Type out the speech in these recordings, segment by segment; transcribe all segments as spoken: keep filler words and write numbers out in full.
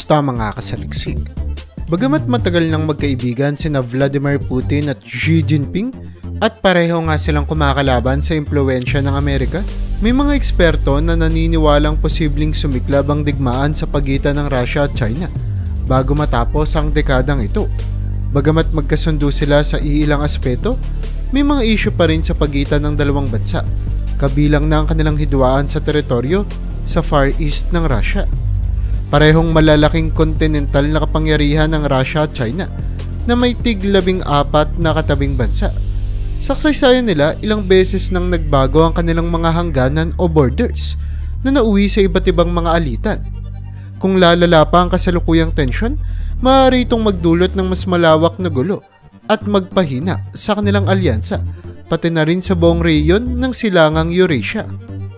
Kamusta mga kasaliksik? Bagamat matagal nang magkaibigan sina Vladimir Putin at Xi Jinping at pareho nga silang kumakalaban sa impluwensya ng Amerika, may mga eksperto na naniniwalang posibleng sumiklab ang digmaan sa pagitan ng Russia at China bago matapos ang dekadang ito. Bagamat magkasundo sila sa iilang aspeto, may mga issue pa rin sa pagitan ng dalawang bansa, kabilang na ang kanilang hidwaan sa teritoryo sa Far East ng Russia. Parehong malalaking kontinental na kapangyarihan ng Russia at China na may tig labing apat na katabing bansa. Sa kasaysayan nila, ilang beses nang nagbago ang kanilang mga hangganan o borders na nauwi sa iba't ibang mga alitan. Kung lalala pa ang kasalukuyang tensyon, maaari itong magdulot ng mas malawak na gulo at magpahina sa kanilang alyansa, pati na rin sa buong rehiyon ng silangang Eurasia.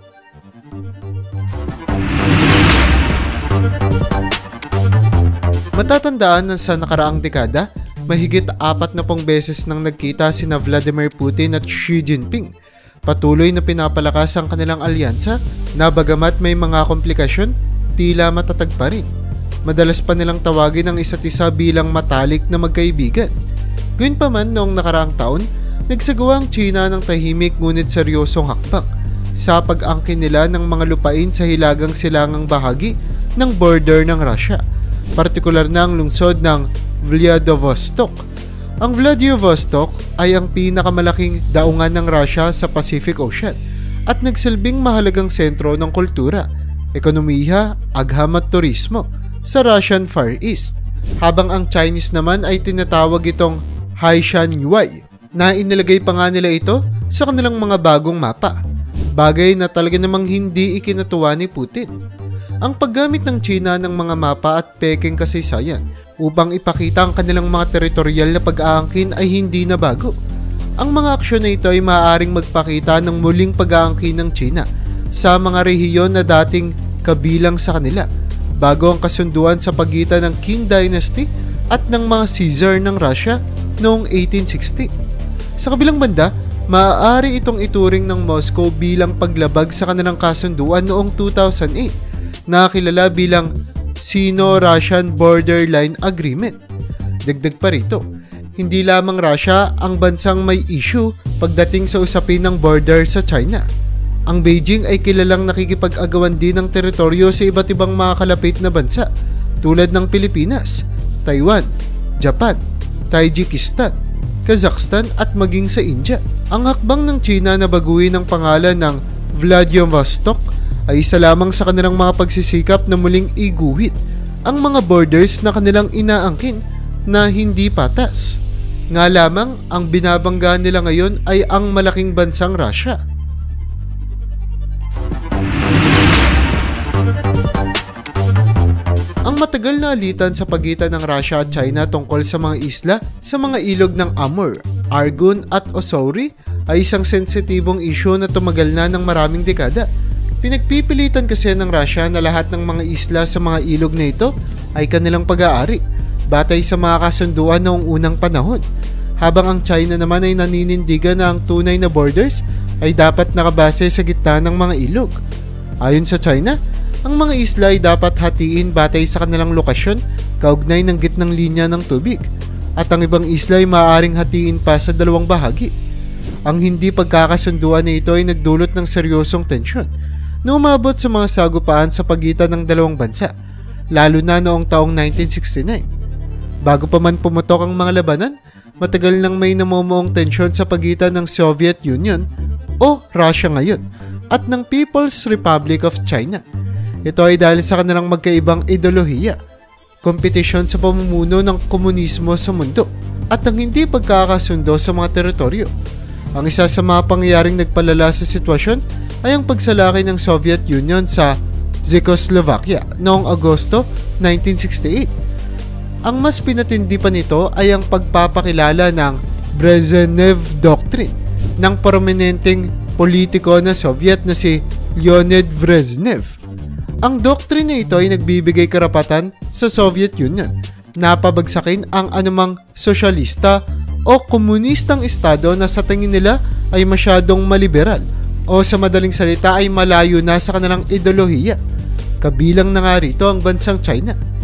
Matatandaan na sa nakaraang dekada, mahigit apat na pong beses nang nagkita sina Vladimir Putin at Xi Jinping. Patuloy na pinapalakas ang kanilang alyansa na bagamat may mga komplikasyon, tila matatag pa rin. Madalas pa nilang tawagin ang isa't isa bilang matalik na magkaibigan. Gayunpaman, noong nakaraang taon, nagsagawa ang China ng tahimik ngunit seryosong hakbang sa pag-angkin nila ng mga lupain sa hilagang silangang bahagi ng border ng Russia, partikular na ang lungsod ng Vladivostok. Ang Vladivostok ay ang pinakamalaking daungan ng Russia sa Pacific Ocean at nagsilbing mahalagang sentro ng kultura, ekonomiya, agham at turismo sa Russian Far East, habang ang Chinese naman ay tinatawag itong Haishan-Yuai, na inilagay pa nga nila ito sa kanilang mga bagong mapa, bagay na talaga namang hindi ikinatuwa ni Putin. Ang paggamit ng China ng mga mapa at peking kasaysayan upang ipakita ang kanilang mga teritorial na pag-aangkin ay hindi na bago. Ang mga aksyon na ito ay maaaring magpakita ng muling pag-aangkin ng China sa mga rehiyon na dating kabilang sa kanila bago ang kasunduan sa pagitan ng Qing Dynasty at ng mga Caesar ng Russia noong eighteen sixty. Sa kabilang banda, maaari itong ituring ng Moscow bilang paglabag sa kanilang kasunduan noong two thousand eight, na kilala bilang Sino-Russian Borderline Agreement. Dagdag pa rito, hindi lamang Russia ang bansang may issue pagdating sa usapin ng border sa China. Ang Beijing ay kilalang nakikipag-agawan din ng teritoryo sa iba't ibang mga kalapit na bansa tulad ng Pilipinas, Taiwan, Japan, Tajikistan, Kazakhstan at maging sa India. Ang hakbang ng China na baguhin ang pangalan ng Vladivostok ay isa lamang sa kanilang mga pagsisikap na muling iguhit ang mga borders na kanilang inaangkin na hindi patas. Nga lamang, ang binabangga nila ngayon ay ang malaking bansang Russia. Ang matagal na alitan sa pagitan ng Russia at China tungkol sa mga isla sa mga ilog ng Amur, Argun at Ussuri ay isang sensitibong issue na tumagal na ng maraming dekada. Pinagpipilitan kasi ng Russia na lahat ng mga isla sa mga ilog na ito ay kanilang pag-aari, batay sa mga kasunduan noong unang panahon, habang ang China naman ay naninindigan na ang tunay na borders ay dapat nakabase sa gitna ng mga ilog. Ayon sa China, ang mga isla ay dapat hatiin batay sa kanilang lokasyon kaugnay ng gitnang linya ng tubig, at ang ibang isla ay maaaring hatiin pa sa dalawang bahagi. Ang hindi pagkakasunduan na ito ay nagdulot ng seryosong tensyon na umabot sa mga sagupaan sa pagitan ng dalawang bansa, lalo na noong taong nineteen sixty-nine. Bago pa man pumutok ang mga labanan, matagal nang may namumuong tensyon sa pagitan ng Soviet Union o Russia ngayon at ng People's Republic of China. Ito ay dahil sa kanilang magkaibang ideolohiya, kompetisyon sa pamumuno ng komunismo sa mundo, at ang hindi pagkakasundo sa mga teritoryo. Ang isa sa mga pangyayaring nagpalala sa sitwasyon ay ang pagsalaki ng Soviet Union sa Czechoslovakia noong Agosto nineteen sixty-eight. Ang mas pinatindi pa nito ay ang pagpapakilala ng Brezhnev Doctrine ng prominenteng politiko na Soviet na si Leonid Brezhnev. Ang doktrina ito ay nagbibigay karapatan sa Soviet Union na pabagsakin ang anumang sosyalista o komunistang estado na sa tingin nila ay masyadong maliberal o sa madaling salita ay malayo na sa kanilang ideolohiya. Kabilang na nga rito ang bansang China.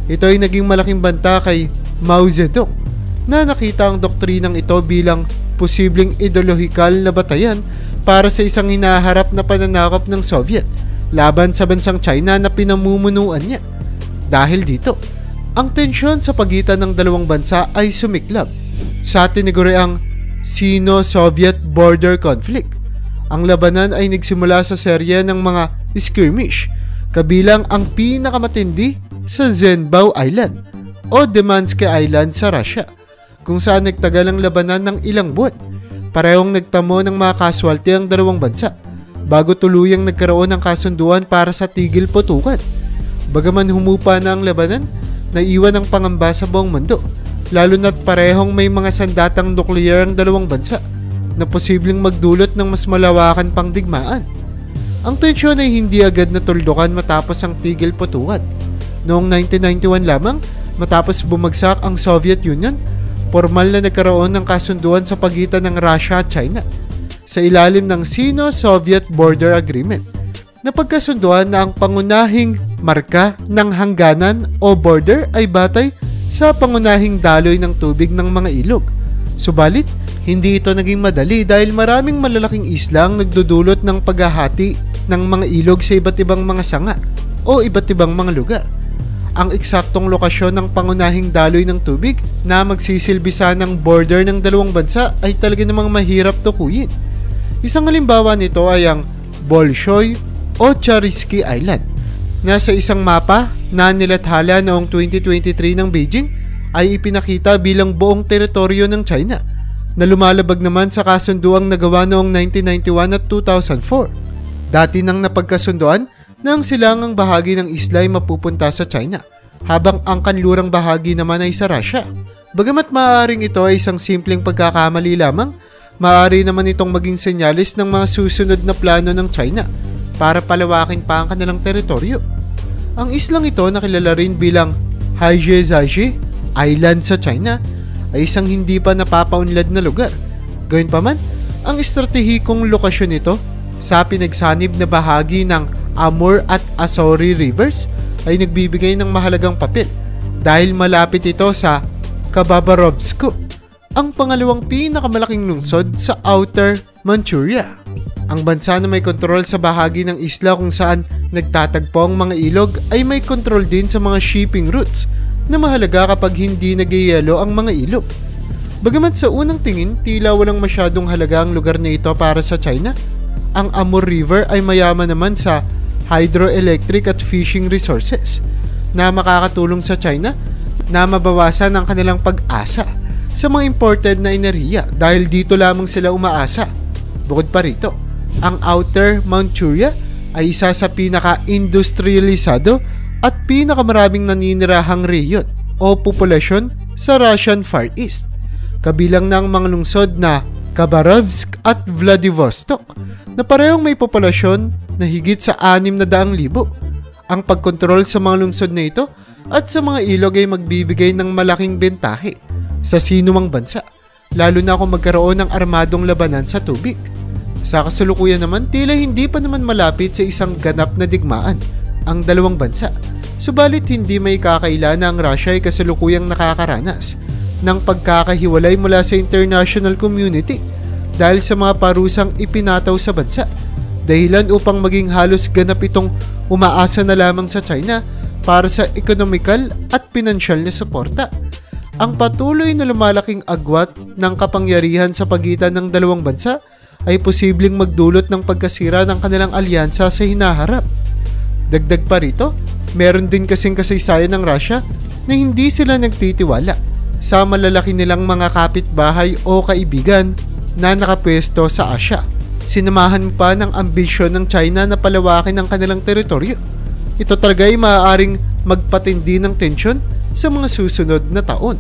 Ito ay naging malaking banta kay Mao Zedong na nakita ang doktrinang ito bilang posibleng ideolohikal na batayan para sa isang hinaharap na pananakop ng Soviet laban sa bansang China na pinamumunuan niya. Dahil dito, ang tensyon sa pagitan ng dalawang bansa ay sumiklab sa tinaguriang Sino-Soviet Border Conflict. Ang labanan ay nagsimula sa serye ng mga skirmish, kabilang ang pinakamatindi sa Zhenbao Island o Demansky Island sa Russia, kung saan nagtagal ang labanan ng ilang buwan. Parehong nagtamo ng mga casualty ang dalawang bansa bago tuluyang nagkaroon ng kasunduan para sa tigil putukan. Bagaman humupa na ang labanan, naiwan ang pangamba sa buong mundo, lalo na't parehong may mga sandatang nuklear ang dalawang bansa na posibleng magdulot ng mas malawakan pang digmaan. Ang tensyon ay hindi agad natuldukan matapos ang tigil putukan. Noong nineteen ninety-one lamang, matapos bumagsak ang Soviet Union, formal na nagkaroon ng kasunduan sa pagitan ng Russia at China sa ilalim ng Sino-Soviet Border Agreement. Napagkasunduan na ang pangunahing marka ng hangganan o border ay batay sa pangunahing daloy ng tubig ng mga ilog. Subalit, hindi ito naging madali dahil maraming malalaking isla ang nagdudulot ng paghahati ng mga ilog sa iba't ibang mga sanga o iba't ibang mga lugar. Ang eksaktong lokasyon ng pangunahing daloy ng tubig na magsisilbisa ng border ng dalawang bansa ay talaga namang mahirap tukuyin. Isang halimbawa nito ay ang Bolshoy o Charisky Island na sa isang mapa na nilathala noong twenty twenty-three ng Beijing ay ipinakita bilang buong teritoryo ng China na lumalabag naman sa kasunduang nagawa noong nineteen ninety-one at two thousand four. Dati nang napagkasunduan na ang silangang bahagi ng isla ay mapupunta sa China, habang ang kanlurang bahagi naman ay sa Russia. Bagamat maaaring ito ay isang simpleng pagkakamali lamang, maaari naman itong maging senyalis ng mga susunod na plano ng China para palawakin pa ang kanilang teritoryo. Ang islang ito na kilala rin bilang Haijiazhi Island sa China ay isang hindi pa napapaunlad na lugar. Gayunpaman, ang estratehikong lokasyon nito sa pinagsanib na bahagi ng Amur at Asori Rivers ay nagbibigay ng mahalagang papel dahil malapit ito sa Khabarovsk, ang pangalawang pinakamalaking lungsod sa Outer Manchuria. Ang bansa na may kontrol sa bahagi ng isla kung saan nagtatagpo ang mga ilog ay may kontrol din sa mga shipping routes na mahalaga kapag hindi nagyayelo ang mga ilog. Bagamat sa unang tingin tila walang masyadong halaga ang lugar na ito para sa China, ang Amur River ay mayaman naman sa hydroelectric at fishing resources na makakatulong sa China na mabawasan ang kanilang pag-asa sa mga imported na enerhiya dahil dito lamang sila umaasa. Bukod pa rito, ang Outer Manchuria ay isa sa pinaka-industrialisado at pinakamaraming naninirahang rehiyon o populasyon sa Russian Far East, kabilang ng mga lungsod na Khabarovsk at Vladivostok na parehong may populasyon na higit sa anim na daang libo. Ang pagkontrol sa mga lungsod na ito at sa mga ilog ay magbibigay ng malaking bentahe sa sinumang bansa, lalo na kung magkaroon ng armadong labanan sa tubig. Sa kasalukuyan naman, tila hindi pa naman malapit sa isang ganap na digmaan ang dalawang bansa. Subalit hindi may kakaila na ang Russia ay kasalukuyang nakakaranas ng pagkakahiwalay mula sa international community dahil sa mga parusang ipinataw sa bansa, dahilan upang maging halos ganap itong umaasa na lamang sa China para sa ekonomikal at pinansyal na suporta. Ang patuloy na lumalaking agwat ng kapangyarihan sa pagitan ng dalawang bansa ay posibleng magdulot ng pagkasira ng kanilang alyansa sa hinaharap. Dagdag pa rito, meron din kasing kasaysayan ng Russia na hindi sila nagtitiwala sa malalaki nilang mga kapitbahay o kaibigan na nakapwesto sa Asia. Sinamahan pa ng ambisyon ng China na palawakin ang kanilang teritoryo. Ito talaga ay maaaring magpatindi ng tensyon sa mga susunod na taon.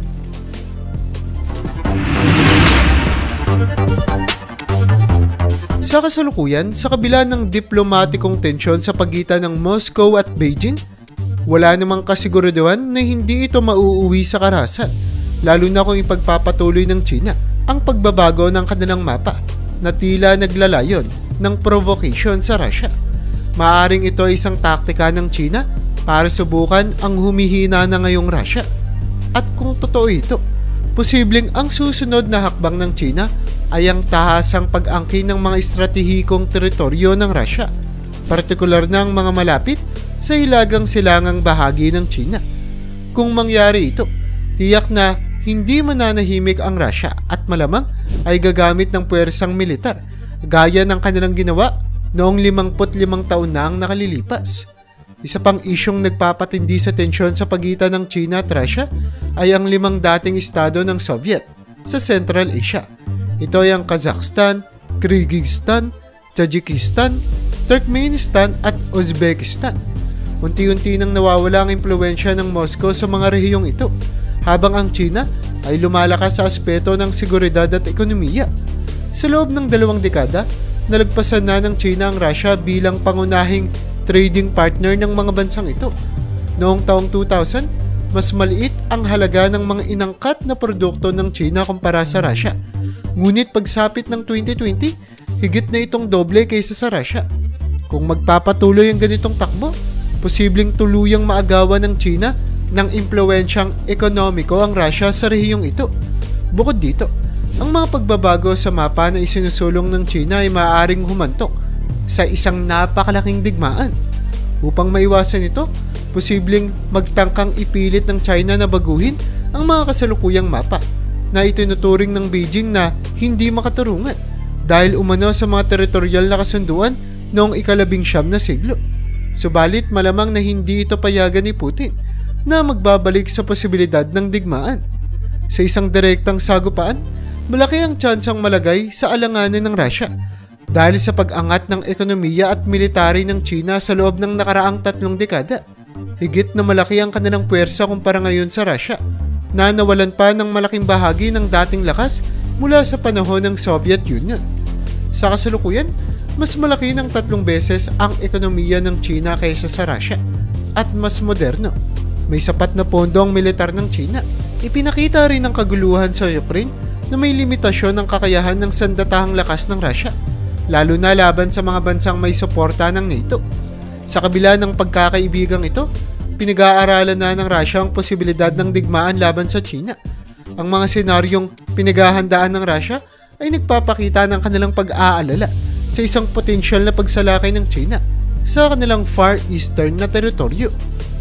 Sa kasalukuyan, sa kabila ng diplomatikong tensyon sa pagitan ng Moscow at Beijing, wala namang kasiguraduhan na hindi ito mauuwi sa karahasan, lalo na kung ipagpapatuloy ng China ang pagbabago ng kanilang mapa na tila naglalayon ng provocation sa Russia. Maaring ito ay isang taktika ng China para subukan ang humihina na ngayong Russia. At kung totoo ito, posibleng ang susunod na hakbang ng China ay ang tahasang pag-angkin ng mga estratehikong teritoryo ng Russia, partikular na ang mga malapit sa hilagang silangang bahagi ng China. Kung mangyari ito, tiyak na hindi mananahimik ang Russia at malamang ay gagamit ng puwersang militar gaya ng kanilang ginawa noong limangput limang taon na ang nakalilipas. Isa pang isyong nagpapatindi sa tensyon sa pagitan ng China at Russia ay ang limang dating estado ng Soviet sa Central Asia. Ito ay ang Kazakhstan, Kyrgyzstan, Tajikistan, Turkmenistan at Uzbekistan. Unti-unti nang nawawala ang impluwensya ng Moscow sa mga rehiyong ito, habang ang China ay lumalakas sa aspeto ng seguridad at ekonomiya. Sa loob ng dalawang dekada, nalagpasan na ng China ang Russia bilang pangunahing trading partner ng mga bansang ito. Noong taong two thousand, mas maliit ang halaga ng mga inangkat na produkto ng China kumpara sa Russia. Ngunit pagsapit ng twenty twenty, higit na itong doble kaysa sa Russia. Kung magpapatuloy ang ganitong takbo, posibleng tuluyang maagawan ng China ng impluwensyang ekonomiko ang Russia sa rehiyong ito. Bukod dito, ang mga pagbabago sa mapa na isinusulong ng China ay maaaring humantok sa isang napakalaking digmaan. Upang maiwasan ito, posibleng magtangkang ipilit ng China na baguhin ang mga kasalukuyang mapa na itinuturing ng Beijing na hindi makatarungan dahil umano sa mga teritorial na kasunduan noong ikalabing siyam na siglo. Subalit malamang na hindi ito payagan ni Putin na magbabalik sa posibilidad ng digmaan. Sa isang direktang sagupaan, malaki ang tsansang malagay sa alanganan ng Russia dahil sa pag-angat ng ekonomiya at military ng China sa loob ng nakaraang tatlong dekada. Higit na malaki ang kanilang puwersa kumpara ngayon sa Russia, na nawalan pa ng malaking bahagi ng dating lakas mula sa panahon ng Soviet Union. Sa kasalukuyan, mas malaki ng tatlong beses ang ekonomiya ng China kaysa sa Russia at mas moderno. May sapat na pondo ang militar ng China. Ipinakita rin ang kaguluhan sa Ukraine na may limitasyon ng kakayahan ng sandatahang lakas ng Russia, lalo na laban sa mga bansang may suporta ng NATO. Sa kabila ng pagkakaibigang ito, pinag-aaralan na ng Russia ang posibilidad ng digmaan laban sa China. Ang mga senaryong pinaghahandaan ng Russia ay nagpapakita ng kanilang pag-aalala sa isang potensyal na pagsalakay ng China sa kanilang Far Eastern na teritoryo.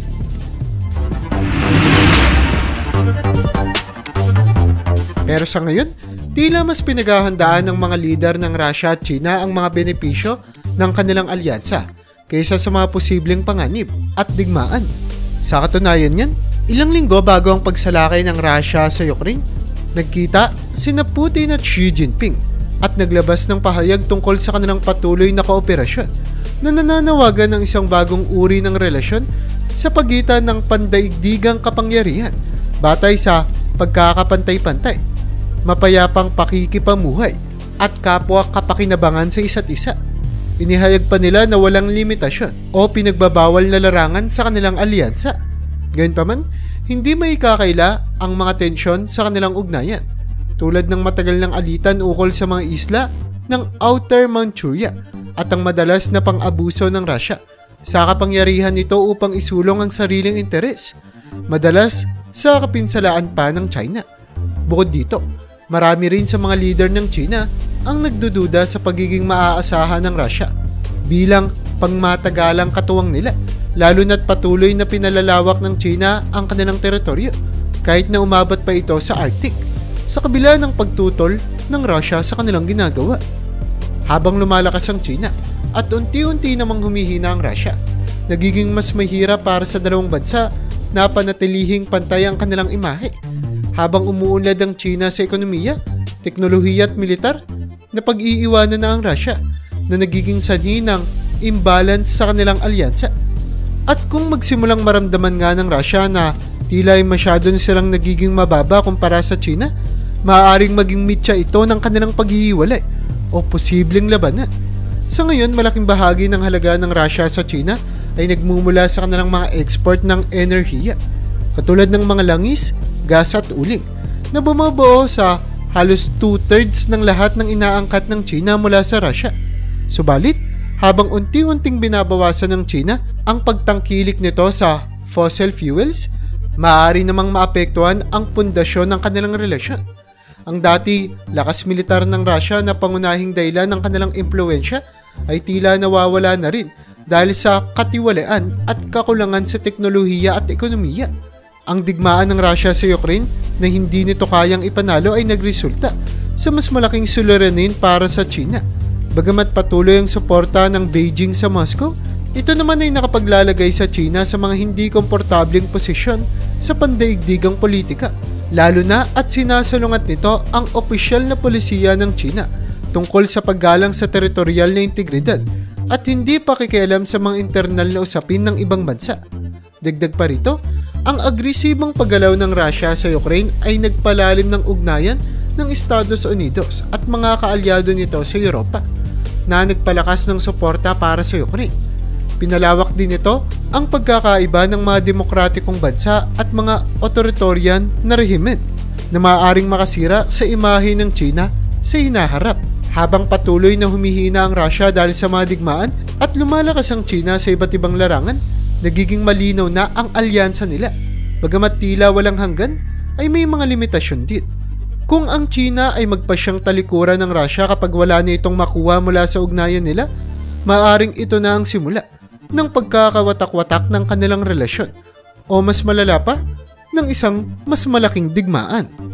Pero sa ngayon, tila mas pinaghahandaan ng mga lider ng Russia at China ang mga benepisyo ng kanilang alyansa kaysa sa mga posibleng panganib at digmaan. Sa katunayan niyan, ilang linggo bago ang pagsalakay ng Russia sa Ukraine, nagkita sina Putin at Xi Jinping at naglabas ng pahayag tungkol sa kanilang patuloy na kooperasyon na nananawagan ng isang bagong uri ng relasyon sa pagitan ng pandaigdigang kapangyarihan batay sa pagkakapantay-pantay, mapayapang pakikipamuhay at kapwa kapakinabangan sa isa't isa. Inihayag pa nila na walang limitasyon o pinagbabawal na larangan sa kanilang alyansa. Gayunpaman, hindi may kakaila ang mga tensyon sa kanilang ugnayan, tulad ng matagal ng alitan ukol sa mga isla ng Outer Manchuria at ang madalas na pang-abuso ng Russia sa kapangyarihan nito upang isulong ang sariling interes, madalas sa kapinsalaan pa ng China. Bukod dito, marami rin sa mga leader ng China ang nagdududa sa pagiging maaasahan ng Russia bilang pangmatagalang katuwang nila, lalo na't patuloy na pinalalawak ng China ang kanilang teritoryo kahit na umabot pa ito sa Arctic, sa kabila ng pagtutol ng Russia sa kanilang ginagawa. Habang lumalakas ang China at unti-unti namang humihina ang Russia, nagiging mas mahirap para sa dalawang bansa na panatilihing pantay ang kanilang imahe. Habang umuunlad ang China sa ekonomiya, teknolohiya at militar, na pag-iiwanan na ang Russia na nagiging sanhi ng imbalance sa kanilang alyansa. At kung magsimulang maramdaman nga ng Russia na tila ay masyado na silang nagiging mababa kumpara sa China, maaaring maging mitya ito ng kanilang paghihiwalay o posibleng labanan. Sa ngayon, malaking bahagi ng halaga ng Russia sa China ay nagmumula sa kanilang mga export ng enerhiya, katulad ng mga langis, gas at uling, na bumubuo sa halos two-thirds ng lahat ng inaangkat ng China mula sa Russia. Subalit, habang unti-unting binabawasan ng China ang pagtangkilik nito sa fossil fuels, maaari namang maapektuhan ang pundasyon ng kanilang relasyon. Ang dati lakas militar ng Russia na pangunahing dahilan ng kanilang impluwensya ay tila nawawala na rin dahil sa katiwalaan at kakulangan sa teknolohiya at ekonomiya. Ang digmaan ng Russia sa Ukraine na hindi nito kayang ipanalo ay nagresulta sa mas malaking suliranin para sa China. Bagamat patuloy ang suporta ng Beijing sa Moscow, ito naman ay nakapaglalagay sa China sa mga hindi komportableng posisyon sa pandaigdigang politika, lalo na at sinasalungat nito ang opisyal na polisiya ng China tungkol sa paggalang sa teritorial na integridad at hindi pakikialam sa mga internal na usapin ng ibang bansa. Dagdag pa rito, ang agresibong paggalaw ng Russia sa Ukraine ay nagpalalim ng ugnayan ng Estados Unidos at mga kaalyado nito sa Europa na nagpalakas ng suporta para sa Ukraine. Pinalawak din ito ang pagkakaiba ng mga demokratikong bansa at mga authoritarian na rehimen na maaaring makasira sa imahe ng China sa hinaharap. Habang patuloy na humihina ang Russia dahil sa mga digmaan at lumalakas ang China sa iba't ibang larangan, nagiging malinaw na ang alyansa nila. Bagamat tila walang hanggan, ay may mga limitasyon din. Kung ang China ay magpasyang talikuran ng Russia kapag wala na itong makuha mula sa ugnayan nila, maaaring ito na ang simula ng pagkakawatak-watak ng kanilang relasyon o mas malala pa, ng isang mas malaking digmaan.